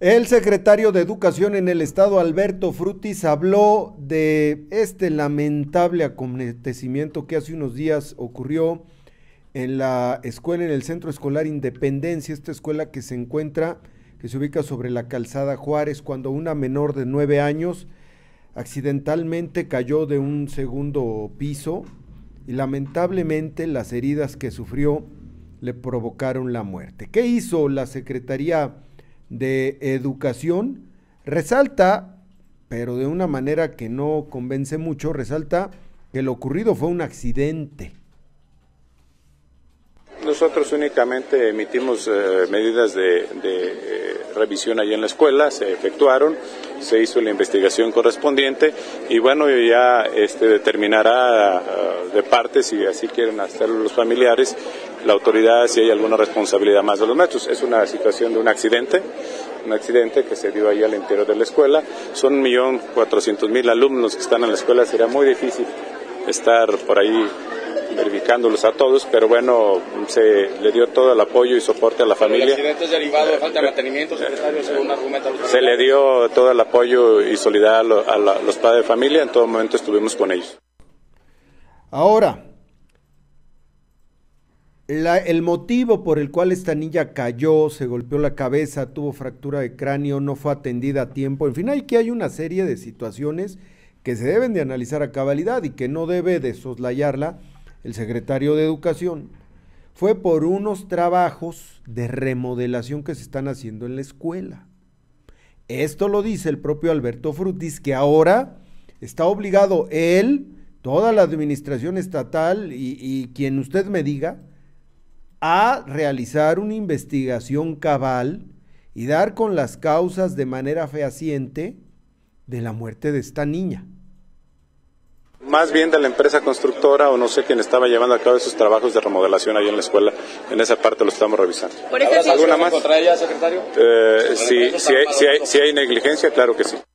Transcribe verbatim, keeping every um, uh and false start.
El secretario de Educación en el estado, Alberto Frutis, habló de este lamentable acontecimiento que hace unos días ocurrió en la escuela, en el Centro Escolar Independencia, esta escuela que se encuentra, que se ubica sobre la calzada Juárez, cuando una menor de nueve años accidentalmente cayó de un segundo piso y lamentablemente las heridas que sufrió le provocaron la muerte. ¿Qué hizo la Secretaría de Educación? Resalta, pero de una manera que no convence mucho, resalta que lo ocurrido fue un accidente. Nosotros únicamente emitimos eh, medidas de, de eh, revisión allí en la escuela, se efectuaron, se hizo la investigación correspondiente y bueno, ya este, determinará uh, de parte, si así quieren hacerlo los familiares, la autoridad si hay alguna responsabilidad más de los maestros. Es una situación de un accidente, un accidente que se dio ahí al interior de la escuela. Son un millón cuatrocientos mil alumnos que están en la escuela, será muy difícil estar por ahí verificándolos a todos, pero bueno, se le dio todo el apoyo y soporte a la familia. ¿El accidente es derivado de falta de mantenimiento, secretario, según argumenta los Se le dio todo el apoyo y solidaridad a, a los padres de familia, en todo momento estuvimos con ellos. Ahora, la, el motivo por el cual esta niña cayó, se golpeó la cabeza, tuvo fractura de cráneo, no fue atendida a tiempo, en fin, hay que hay una serie de situaciones que se deben de analizar a cabalidad y que no debe de soslayarla el secretario de Educación. Fue por unos trabajos de remodelación que se están haciendo en la escuela. Esto lo dice el propio Alberto Frutis, que ahora está obligado él, toda la administración estatal y, y quien usted me diga, a realizar una investigación cabal y dar con las causas de manera fehaciente de la muerte de esta niña. Más bien de la empresa constructora o no sé quién estaba llevando a cabo esos trabajos de remodelación ahí en la escuela, en esa parte lo estamos revisando. ¿Alguna más contra ella, secretario? Eh, si, si, hay, si, hay, si hay negligencia, claro que sí.